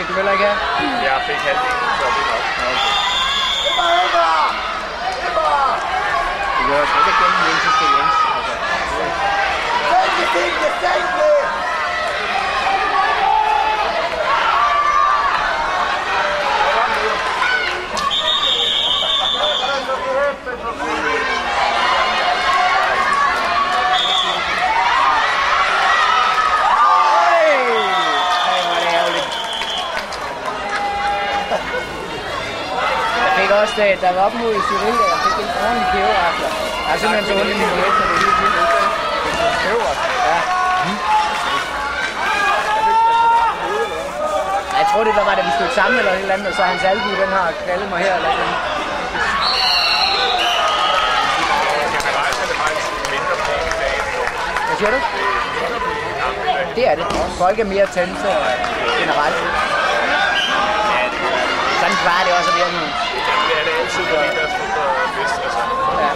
du heller ikke have? Jeg fik halvdelen, så det er nok. Du gør sgu ikke gennem den sidste Jens. Også da jeg var op mod Cyril, jeg fik en ordentlig kæveafter. Jeg har simpelthen så ondt i min billet, når det er helt vildt. Kæveafter? Ja. Jeg tror det var da vi stod sammen eller et eller andet, og så hans albue, den har knaldet mig her eller et eller andet. Hvad siger du? Det er det. Folk er mere tændte generelt. Sådan var det også at virke nu. Det er det altid, fordi der er sådan noget bedst. Ja.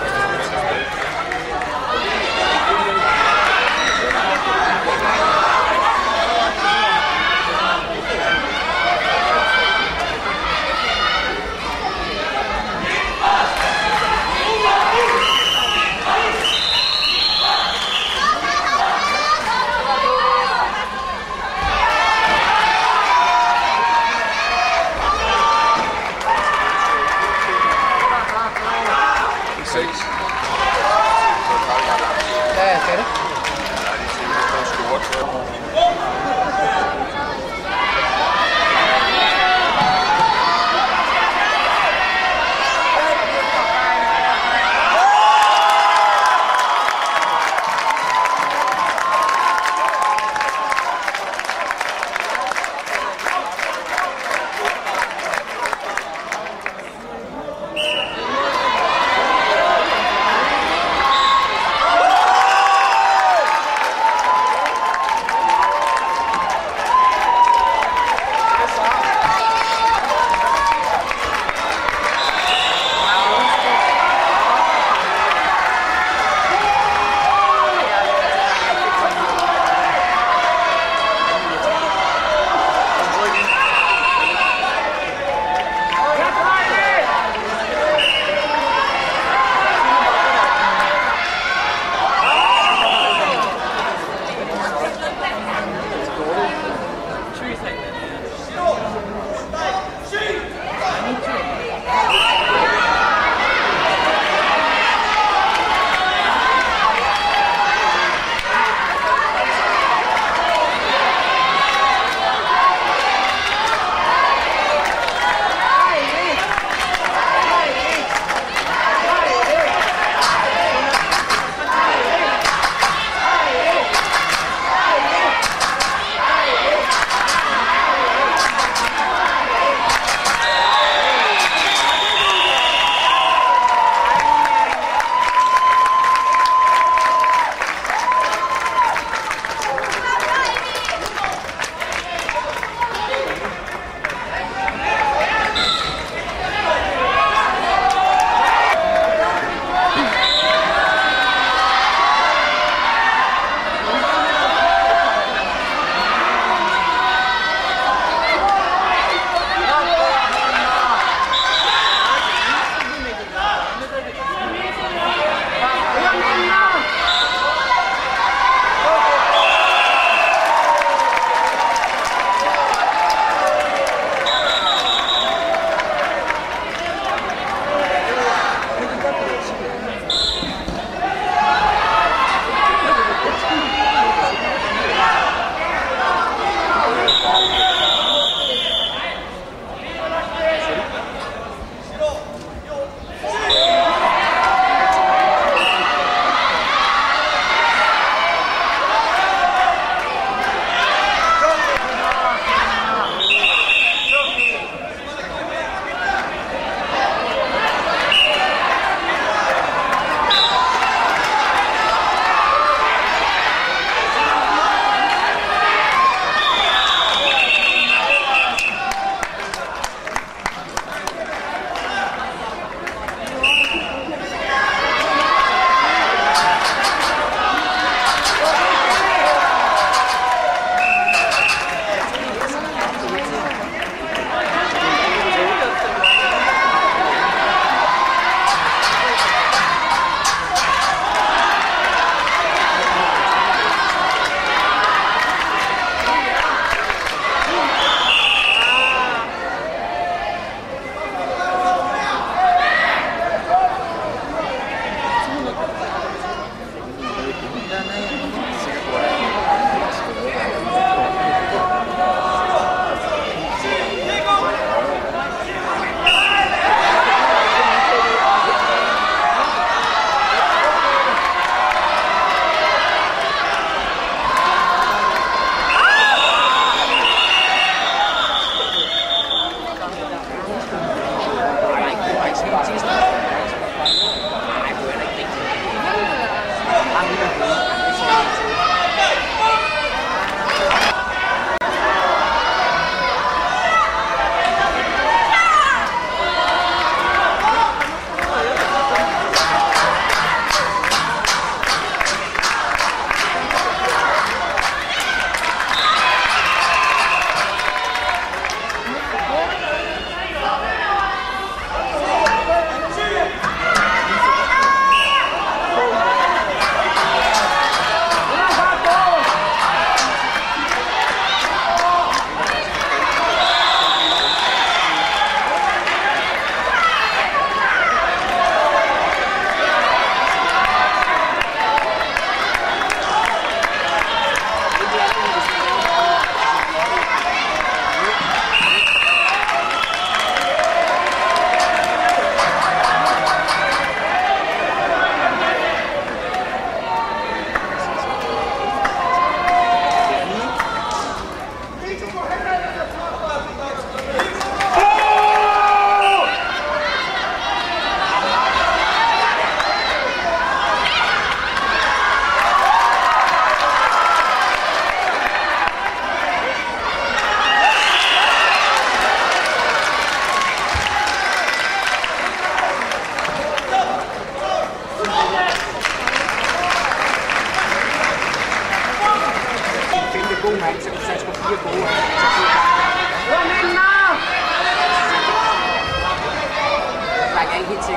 ting.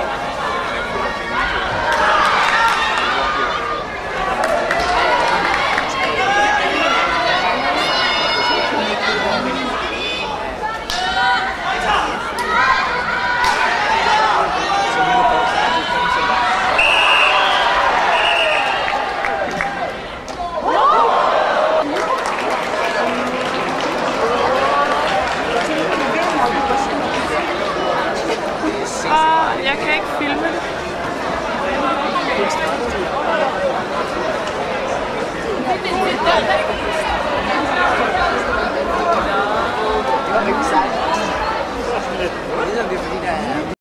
Jeg kan ikke filme det.